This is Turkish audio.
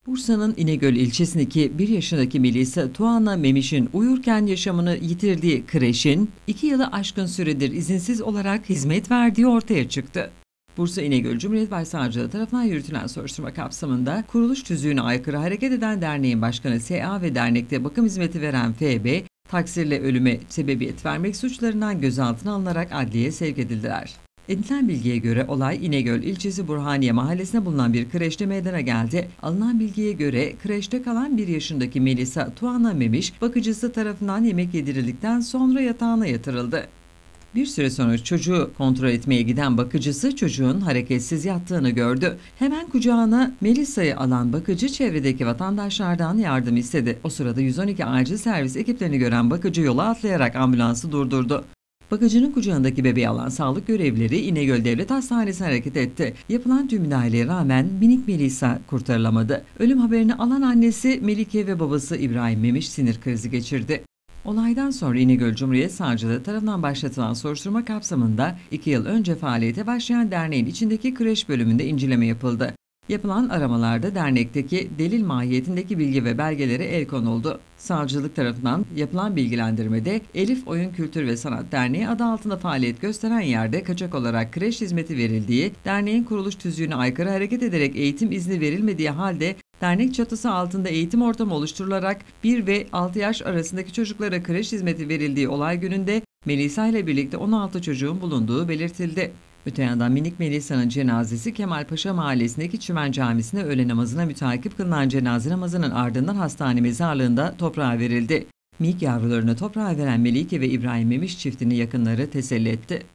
Bursa'nın İnegöl ilçesindeki 1 yaşındaki Melisa Tuana Memiş'in uyurken yaşamını yitirdiği kreşin 2 yılı aşkın süredir izinsiz olarak hizmet verdiği ortaya çıktı. Bursa İnegöl Cumhuriyet Başsavcılığı tarafından yürütülen soruşturma kapsamında kuruluş tüzüğüne aykırı hareket eden derneğin başkanı S.A. ve dernekte bakım hizmeti veren F.B. taksirle ölüme sebebiyet vermek suçlarından gözaltına alınarak adliyeye sevk edildiler. Edinilen bilgiye göre olay İnegöl ilçesi Burhaniye mahallesine bulunan bir kreşte meydana geldi. Alınan bilgiye göre kreşte kalan 1 yaşındaki Melisa Tuana Memiş bakıcısı tarafından yemek yedirildikten sonra yatağına yatırıldı. Bir süre sonra çocuğu kontrol etmeye giden bakıcısı çocuğun hareketsiz yattığını gördü. Hemen kucağına Melisa'yı alan bakıcı çevredeki vatandaşlardan yardım istedi. O sırada 112 acil servis ekiplerini gören bakıcı yola atlayarak ambulansı durdurdu. Bakıcının kucağındaki bebeği alan sağlık görevlileri İnegöl Devlet Hastanesi'ne hareket etti. Yapılan tüm müdahaleye rağmen minik Melisa kurtarılamadı. Ölüm haberini alan annesi Melike ve babası İbrahim Memiş sinir krizi geçirdi. Olaydan sonra İnegöl Cumhuriyet Savcılığı tarafından başlatılan soruşturma kapsamında 2 yıl önce faaliyete başlayan derneğin içindeki kreş bölümünde inceleme yapıldı. Yapılan aramalarda dernekteki delil mahiyetindeki bilgi ve belgelere el konuldu. Savcılık tarafından yapılan bilgilendirmede Elif Oyun Kültür ve Sanat Derneği adı altında faaliyet gösteren yerde kaçak olarak kreş hizmeti verildiği, derneğin kuruluş tüzüğüne aykırı hareket ederek eğitim izni verilmediği halde dernek çatısı altında eğitim ortamı oluşturularak 1 ve 6 yaş arasındaki çocuklara kreş hizmeti verildiği olay gününde Melisa ile birlikte 16 çocuğun bulunduğu belirtildi. Öte yandan minik Melisa'nın cenazesi Kemalpaşa Mahallesi'ndeki Çimen Camisi'ne öğle namazına müteakip kılınan cenaze namazının ardından hastane mezarlığında toprağa verildi. Minik yavrularını toprağa veren Melike ve İbrahim Memiş çiftini yakınları teselli etti.